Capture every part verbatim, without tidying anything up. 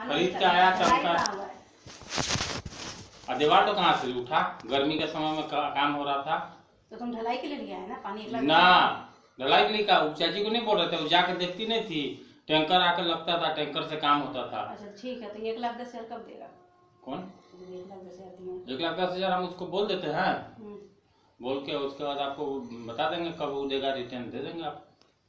खरीद के आया चलता। और दीवार तो कहाँ से उठा? गर्मी के समय में का, काम हो रहा था। तो तुम ढलाई के लिए लिया है ना पानी? ना ढलाई के लिए का चाची को नहीं बोल रहे थे, वो जाके देखती नहीं थी, टैंकर आकर लगता था, टैंकर से काम होता था। अच्छा ठीक है, तो एक लाख दस हजार कब देगा? कौन? एक लाख दस हजार एक लाख दस हजार हम उसको बोल देते हैं, बोल के उसके बाद आपको बता देंगे कब वो देगा, रिटर्न दे देंगे आप।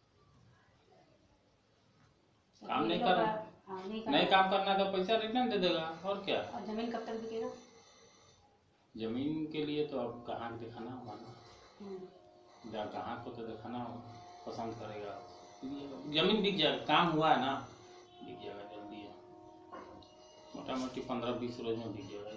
काम नहीं करना, नहीं काम करना तो पैसा रिटर्न दे देगा, और क्या। और जमीन कब तक बिकेगा? जमीन के लिए तो अब कहाँ दिखाना होगा ना, कहाँ को तो दिखाना होगा, पसंद करेगा जमीन बिक जाएगा। काम हुआ है ना, बिक जाएगा जल्दी है, मोटा मोटी पंद्रह बीस रोज में बिक जाएगा।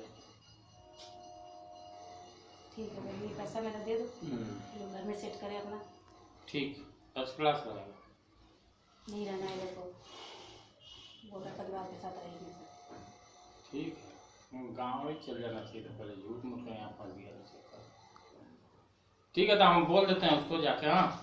ठीक है भाई, ये पैसा मेरा दे दो, लोग घर में सेट करें अपना। ठीक, फर्स्ट क्लास रहेगा। नहीं रहना है देखो, पूरा परिवार के साथ रहेंगे। ठीक है, गाँव ही चल जाना चाहिए था, पहले झूठ मूठ का यहाँ फंस गया। ठीक है, तो हम बोल देते हैं उसको जाके। हाँ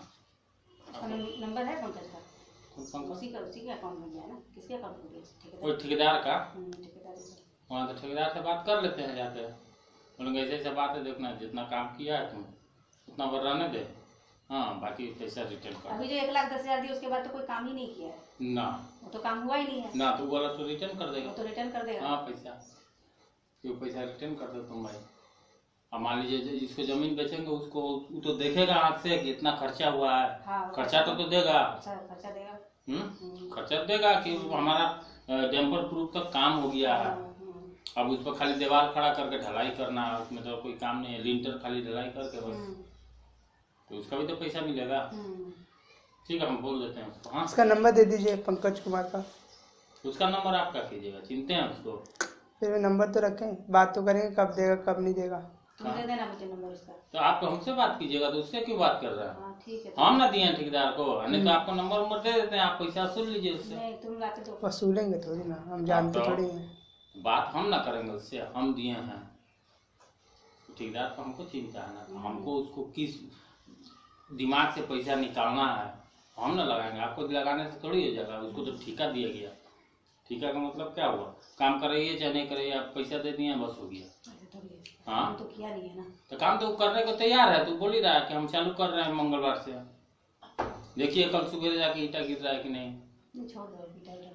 नंबर है पंकज का? उसी का उसी के अकाउंट में गया ना? किसके अकाउंट में गया? कोई ठेकेदार का। ठेकेदार वहाँ तो ठेकेदार से बात कर लेते हैं जाके, बोलेंगे ऐसे ऐसे बात है, देखना जितना काम किया है तुम उतना भर रहने दे, हाँ बाकी पैसा रिटर्न कर। अभी जो एक लाख दस हजार दिए उसके बाद तो कोई काम ही नहीं किया है ना, वो तो काम हुआ ही नहीं है ना, तो बोला तो रिटर्न कर देगा, वो तो रिटर्न कर देगा। हाँ पैसा, क्यों पैसा रिटर्न कर दो तुम भाई। अब मान लीजिए जिसको जमीन बेचेंगे उसको वो तो देखेगा आँख से कि इतना खर्चा हुआ है, हाँ, खर्चा तो तो देगा, खर्चा देगा, हम्म खर्चा देगा कि हमारा डैम्पर प्रूफ का काम हो गया है। अब उस पर खाली दीवार खड़ा करके ढलाई करना, उसमें तो कोई काम नहीं है, लिंटर खाली ढलाई करके बस, तो उसका भी तो पैसा मिलेगा। ठीक है, हम बोल देते हैं उसको। हाँ, उसका नंबर दे दीजिए पंकज कुमार का। उसका नंबर आप क्या कीजिएगा, चिनते हैं उसको? फिर नंबर तो रखें, बात तो करेंगे कब देगा कब नहीं देगा। तुम दे देना मुझे नंबर उसका। तो आप तो हमसे बात कीजिएगा, तो उससे क्यों बात कर रहे हैं? हाँ, ठीक है, हम ना दिए ठेकेदार को, नहीं तो आपको नंबर नंबर दे देते हैं, आप पैसा वसूल लीजिए उससे। नहीं, तुम लाके दो। वसूलेंगे थोड़ी ना, हम जानते तो थोड़ी हैं। बात हम ना करेंगे उससे, हम दिए हैं ठेकेदार को, हमको चिंता है ना, हमको उसको किस दिमाग से पैसा निकालना है हम ना लगाएंगे, आपको लगाने से थोड़ी हो जाएगा। उसको तो ठेका दिया गया, ठेका का मतलब क्या हुआ, काम करिए चाहे नहीं करिए, आप पैसा दे दिए बस हो गया। हाँ तो किया नहीं है ना, तो काम तो करने को तैयार है, तो बोल ही रहा है कि हम चालू कर रहे हैं मंगलवार से, देखिए कल सुबह जाके ईटा गिर रहा है कि नहीं। छोड़ दो,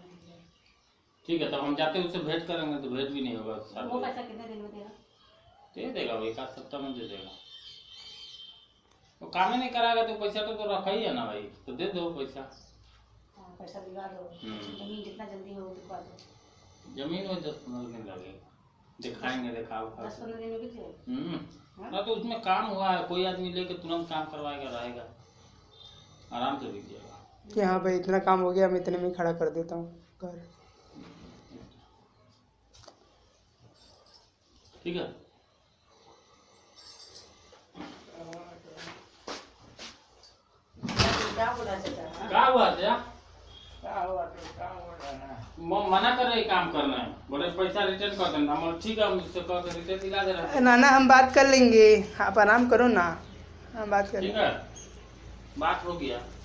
ठीक है, तब हम जाते उससे भेंट करेंगे, तो भेंट भी नहीं होगा। वो पैसा कितने दिन में देगा? दे देगा, वो एक आध सप्ताह में दे देगा। वो काम ही नहीं कराएगा तो पैसा तो, तो रखा ही है ना भाई, तो दे दो पैसा। हाँ, पैसा दिलवा दो, जमीन जितना जल्दी हो दिलवा दो। जमीन में दस पंद्रह दिन लगेगा, दिखाएंगे, दिखाओ दस पंद्रह दिन में बिक जाएगा। हम्म ना, तो उसमें काम हुआ है, कोई आदमी लेके तुरंत काम करवाएगा, रहेगा आराम से बिक जाएगा। कि हाँ भाई इतना काम हो गया, मैं इतने में खड़ा कर देता हूँ घर। ठीक है, क्या बोला चाचा? क्या हुआ चाचा? क्या हुआ तो क्या हुआ ना, मना कर रहे काम करना है, बोले पैसा रिटर्न कर देना। हम ठीक है, हम इससे कह के रिटर्न दिला दे रहे हैं। ना ना हम बात कर लेंगे, आप आराम करो ना, हम बात कर ठीक है, बात हो गया।